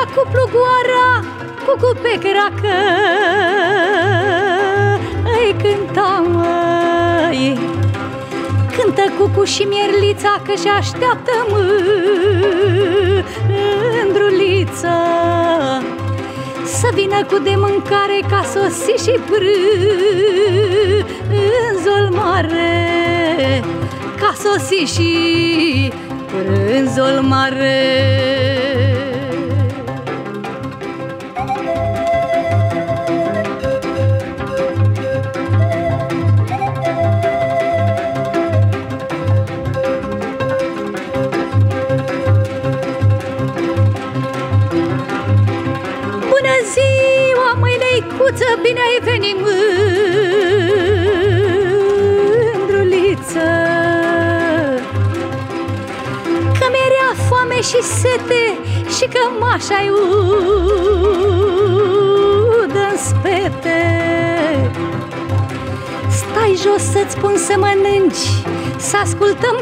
cu plugoara, cu pecheracă, îi cânta, măi. Cântă cucu și mierlița, că-și așteaptă mândrulița să vină cu de mâncare, ca sosi și prânzul mare, ca sosi și prânzul mare. Bună ziua, măi Leicuță, bine ai venit, mândruliță, că mi-era foame și sete și cămașa-i udă-n spete. Stai jos să-ți spun să mănânci, să ascultăm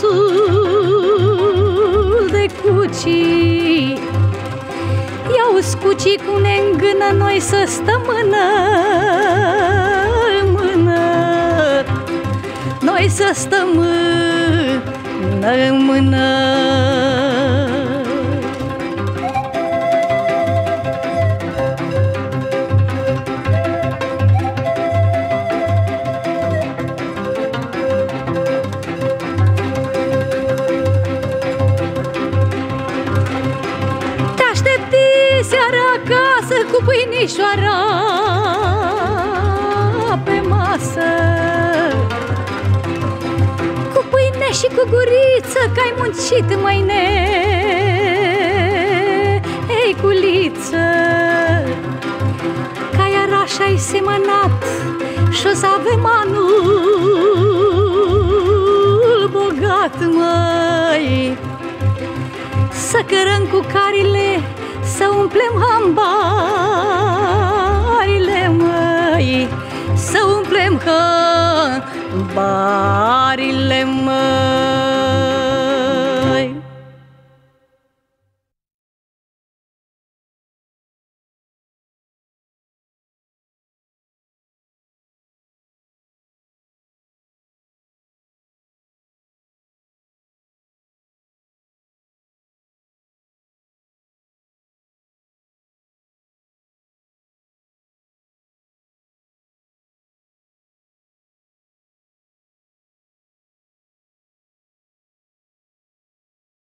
glasul de cucii. Ia-uzi cucii cum ne îngână, noi să stăm mână în mână, noi să stăm mână în mână. Seara acasă cu pâinișoara pe masă, cu pâine și cu guriță, că-ai muncit, mâine, ei, culiță, ca iar așa-ai semănat și-o să avem anul bogat, măi, să cărăm cu carile, să umplem hambarile, măi, să umplem hambarile, măi.